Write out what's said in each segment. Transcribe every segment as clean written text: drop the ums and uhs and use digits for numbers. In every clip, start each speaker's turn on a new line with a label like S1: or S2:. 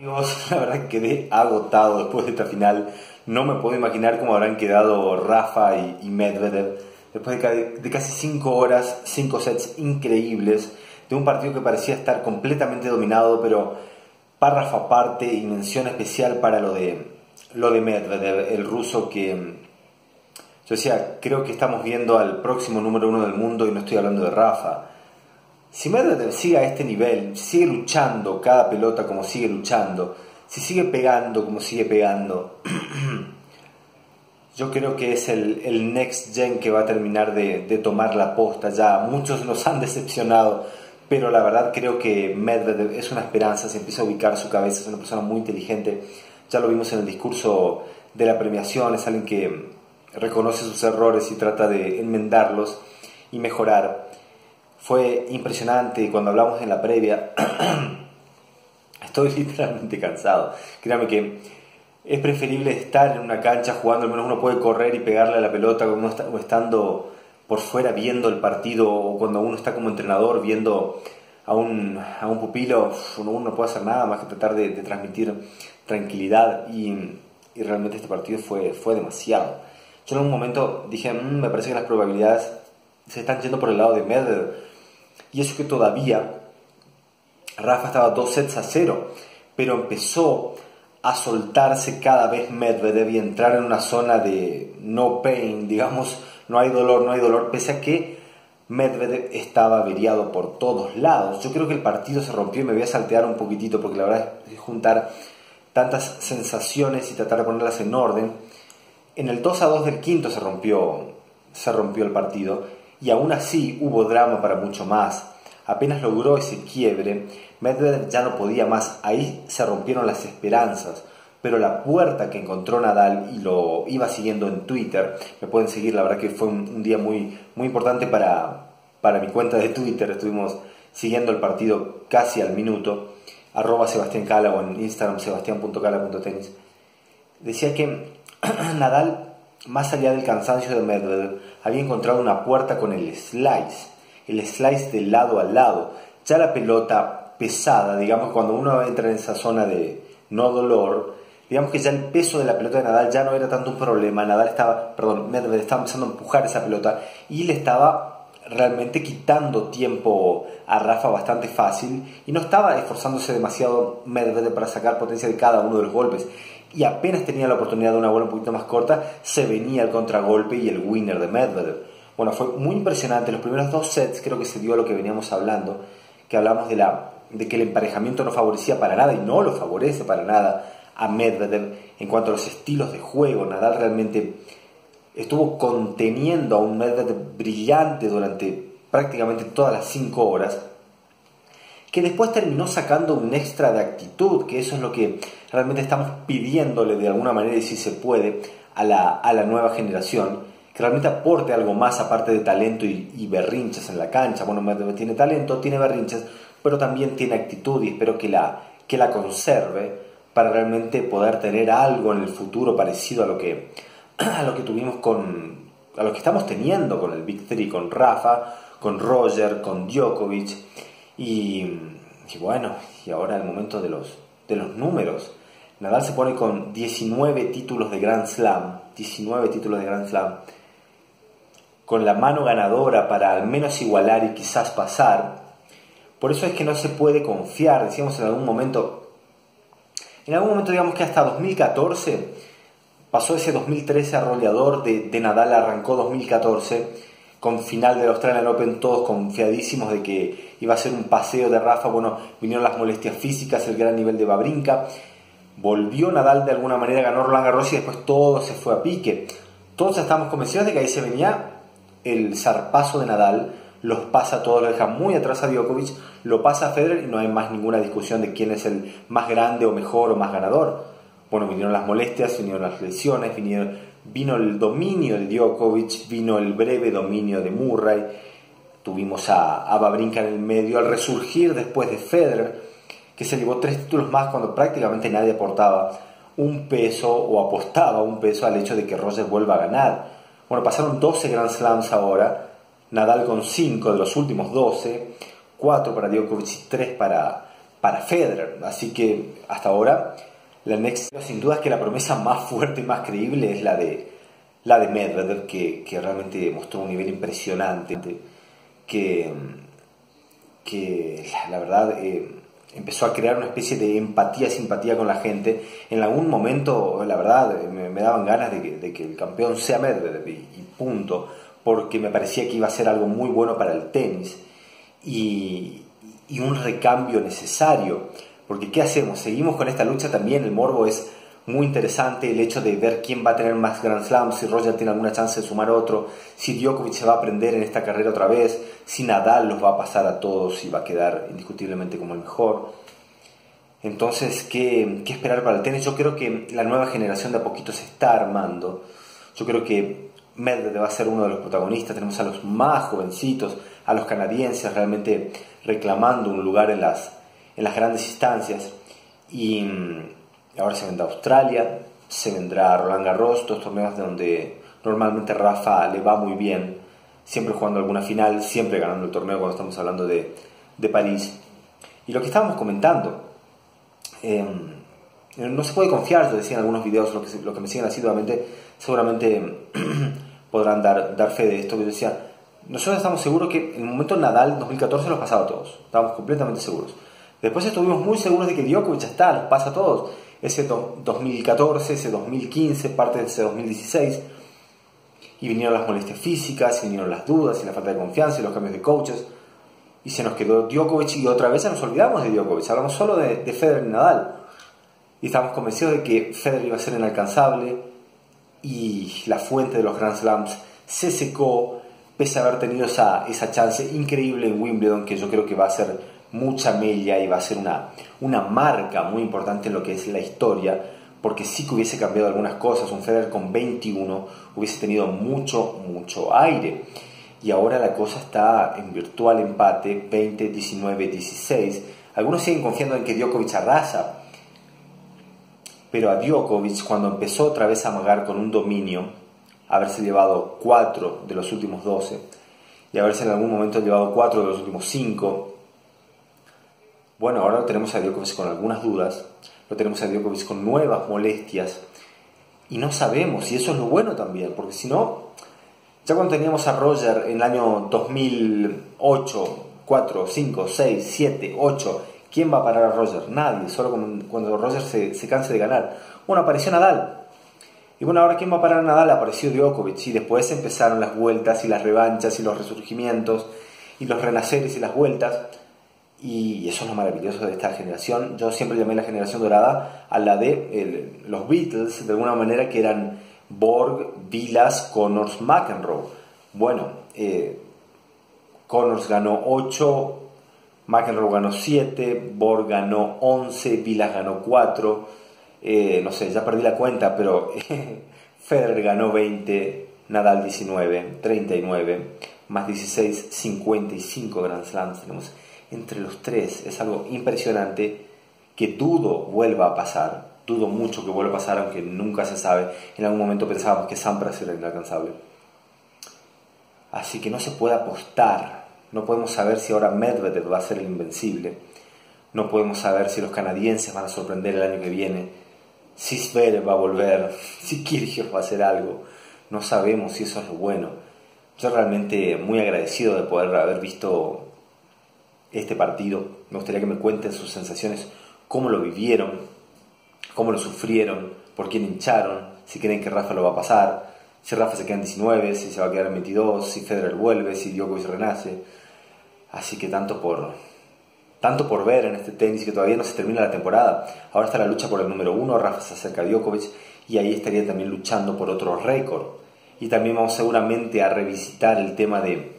S1: Amigos, la verdad que quedé agotado después de esta final. No me puedo imaginar cómo habrán quedado Rafa y Medvedev después de casi 5 horas, 5 sets increíbles, de un partido que parecía estar completamente dominado, pero párrafo aparte y mención especial para lo de Medvedev, el ruso que, yo decía, creo que estamos viendo al próximo número uno del mundo y no estoy hablando de Rafa. Si Medvedev sigue a este nivel, sigue luchando cada pelota como sigue luchando, si sigue pegando como sigue pegando, yo creo que es el next gen que va a terminar de tomar la posta. Ya muchos nos han decepcionado, pero la verdad creo que Medvedev es una esperanza, se empieza a ubicar su cabeza, es una persona muy inteligente. Ya lo vimos en el discurso de la premiación, es alguien que reconoce sus errores y trata de enmendarlos y mejorar. Fue impresionante cuando hablamos en la previa. Estoy literalmente cansado. Créame que es preferible estar en una cancha jugando, al menos uno puede correr y pegarle a la pelota o estando por fuera viendo el partido, o cuando uno está como entrenador viendo a un pupilo. Uno no puede hacer nada más que tratar de transmitir tranquilidad y realmente este partido fue demasiado. Yo en un momento dije, me parece que las probabilidades se están yendo por el lado de Medvedev. Y eso que todavía Rafa estaba 2-0, pero empezó a soltarse cada vez Medvedev y entrar en una zona de no pain, digamos, no hay dolor, pese a que Medvedev estaba averiado por todos lados. Yo creo que el partido se rompió y me voy a saltear un poquitito porque la verdad es juntar tantas sensaciones y tratar de ponerlas en orden. En el 2-2 del quinto se rompió el partido. Y aún así hubo drama para mucho más. Apenas logró ese quiebre, Medvedev ya no podía más. Ahí se rompieron las esperanzas. Pero la puerta que encontró Nadal, y lo iba siguiendo en Twitter, me pueden seguir, la verdad que fue un día muy, muy importante para mi cuenta de Twitter. Estuvimos siguiendo el partido casi al minuto. @Sebastián Cala o en Instagram sebastian.cala.tenis. Decía que Nadal, más allá del cansancio de Medvedev, había encontrado una puerta con el slice de lado a lado. Ya la pelota pesada, digamos, cuando uno entra en esa zona de no dolor, digamos que ya el peso de la pelota de Nadal ya no era tanto un problema. Medvedev estaba empezando a empujar esa pelota y le estaba realmente quitando tiempo a Rafa bastante fácil, y no estaba esforzándose demasiado Medvedev para sacar potencia de cada uno de los golpes. Y apenas tenía la oportunidad de una bola un poquito más corta, se venía el contragolpe y el winner de Medvedev. Bueno, fue muy impresionante. Los primeros 2 sets creo que se dio lo que veníamos hablando, que hablamos de que el emparejamiento no favorecía para nada, y no lo favorece para nada a Medvedev en cuanto a los estilos de juego. Nadal realmente estuvo conteniendo a un Medvedev brillante durante prácticamente todas las 5 horas, que después terminó sacando un extra de actitud, que eso es lo que realmente estamos pidiéndole de alguna manera, y si se puede, a la nueva generación, que realmente aporte algo más aparte de talento y berrinches en la cancha. Bueno, Medvedev tiene talento, tiene berrinches, pero también tiene actitud, y espero que la conserve para realmente poder tener algo en el futuro parecido a lo que tuvimos a lo que estamos teniendo con el Big Three, con Rafa, con Roger, con Djokovic. Y bueno, y ahora el momento de los números. Nadal se pone con 19 títulos de Grand Slam, con la mano ganadora para al menos igualar y quizás pasar. Por eso es que no se puede confiar. Decíamos en algún momento, digamos que hasta 2014, pasó ese 2013 arrollador de Nadal, arrancó 2014 con final del Australian Open, todos confiadísimos de que iba a ser un paseo de Rafa. Bueno, vinieron las molestias físicas, el gran nivel de Wawrinka, volvió Nadal de alguna manera, ganó Roland Garros y después todo se fue a pique. Todos estábamos convencidos de que ahí se venía el zarpazo de Nadal, los pasa a todos, lo deja muy atrás a Djokovic, lo pasa a Federer y no hay más ninguna discusión de quién es el más grande o mejor o más ganador. Bueno, vinieron las molestias, vinieron las lesiones, vino el dominio de Djokovic, vino el breve dominio de Murray, tuvimos a Wawrinka en el medio, al resurgir después de Federer, que se llevó 3 títulos más cuando prácticamente nadie aportaba un peso o apostaba un peso al hecho de que Roger vuelva a ganar. Bueno, pasaron 12 Grand Slams ahora, Nadal con 5 de los últimos 12, 4 para Djokovic y 3 para Federer. Así que hasta ahora, la Next, sin duda es que la promesa más fuerte y más creíble es la de Medvedev, que realmente mostró un nivel impresionante, que la verdad empezó a crear una especie de empatía, simpatía con la gente. En algún momento, la verdad, me daban ganas de que el campeón sea Medvedev y punto, porque me parecía que iba a ser algo muy bueno para el tenis y un recambio necesario, porque ¿qué hacemos? Seguimos con esta lucha también, el morbo es muy interesante, el hecho de ver quién va a tener más Grand Slams, si Roger tiene alguna chance de sumar otro, si Djokovic se va a prender en esta carrera otra vez, si Nadal los va a pasar a todos y va a quedar indiscutiblemente como el mejor. Entonces, ¿qué esperar para el tenis? Yo creo que la nueva generación de a poquito se está armando. Yo creo que Medvedev va a ser uno de los protagonistas. Tenemos a los más jovencitos, a los canadienses realmente reclamando un lugar en las grandes instancias. Y ahora se vendrá Australia, se vendrá Roland Garros, dos torneos donde normalmente Rafa le va muy bien, siempre jugando alguna final, siempre ganando el torneo cuando estamos hablando de París. Y lo que estábamos comentando, no se puede confiar, yo decía en algunos videos, lo que me siguen asiduamente, seguramente podrán dar fe de esto, que yo decía, nosotros estamos seguros que en el momento Nadal 2014 los pasaba a todos, estábamos completamente seguros. Después estuvimos muy seguros de que Djokovic ya está, los pasa a todos. Ese 2014, ese 2015, parte de ese 2016, y vinieron las molestias físicas, y vinieron las dudas, y la falta de confianza, y los cambios de coaches, y se nos quedó Djokovic, y otra vez ya nos olvidamos de Djokovic, hablamos solo de Federer y Nadal, y estábamos convencidos de que Federer iba a ser inalcanzable, y la fuente de los Grand Slams se secó, pese a haber tenido esa chance increíble en Wimbledon, que yo creo que va a ser mucha mella y va a ser una marca muy importante en lo que es la historia, porque sí que hubiese cambiado algunas cosas. Un Federer con 21 hubiese tenido mucho aire, y ahora la cosa está en virtual empate, 20, 19, 16. Algunos siguen confiando en que Djokovic arrasa, pero a Djokovic, cuando empezó otra vez a amagar con un dominio, haberse llevado 4 de los últimos 12 y haberse en algún momento llevado 4 de los últimos 5, bueno, ahora lo tenemos a Djokovic con algunas dudas, lo tenemos a Djokovic con nuevas molestias, y no sabemos, y eso es lo bueno también, porque si no, ya cuando teníamos a Roger en el año 2008, 4, 5, 6, 7, 8, ¿quién va a parar a Roger? Nadie, solo cuando Roger se canse de ganar. Bueno, apareció Nadal, y bueno, ahora ¿quién va a parar a Nadal? Apareció Djokovic, y después empezaron las vueltas y las revanchas y los resurgimientos y los renaceres y las vueltas. Y eso es lo maravilloso de esta generación. Yo siempre llamé la generación dorada a la de los Beatles, de alguna manera, que eran Borg, Vilas, Connors, McEnroe. Bueno, Connors ganó 8, McEnroe ganó 7, Borg ganó 11, Vilas ganó 4, no sé, ya perdí la cuenta, pero Federer ganó 20, Nadal 19, 39, más 16, 55 Grand Slams tenemos entre los tres. Es algo impresionante que dudo vuelva a pasar, dudo mucho que vuelva a pasar, aunque nunca se sabe. En algún momento pensábamos que Sampras era inalcanzable, así que no se puede apostar. No podemos saber si ahora Medvedev va a ser el invencible, no podemos saber si los canadienses van a sorprender el año que viene, si Zverev va a volver, si Kyrgios va a hacer algo. No sabemos, si eso es lo bueno. Yo realmente muy agradecido de poder haber visto este partido. Me gustaría que me cuenten sus sensaciones, cómo lo vivieron, cómo lo sufrieron, por quién hincharon, si creen que Rafa lo va a pasar, si Rafa se queda en 19, si se va a quedar en 22, si Federer vuelve, si Djokovic renace. Así que tanto por ver en este tenis, que todavía no se termina la temporada. Ahora está la lucha por el número 1, Rafa se acerca a Djokovic, y ahí estaría también luchando por otro récord. Y también vamos seguramente a revisitar el tema de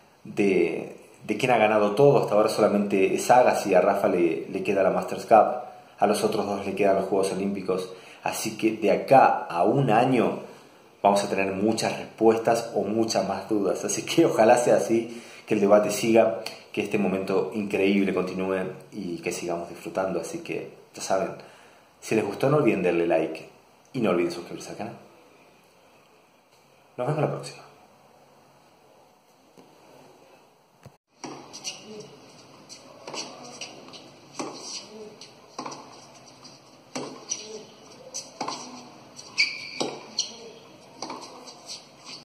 S1: quién ha ganado todo. Hasta ahora solamente es Agassi, a Rafa le queda la Masters Cup, a los otros dos le quedan los Juegos Olímpicos. Así que de acá a un año vamos a tener muchas respuestas o muchas más dudas. Así que ojalá sea así, que el debate siga, que este momento increíble continúe y que sigamos disfrutando. Así que ya saben, si les gustó no olviden darle like y no olviden suscribirse al canal. Nos vemos la próxima.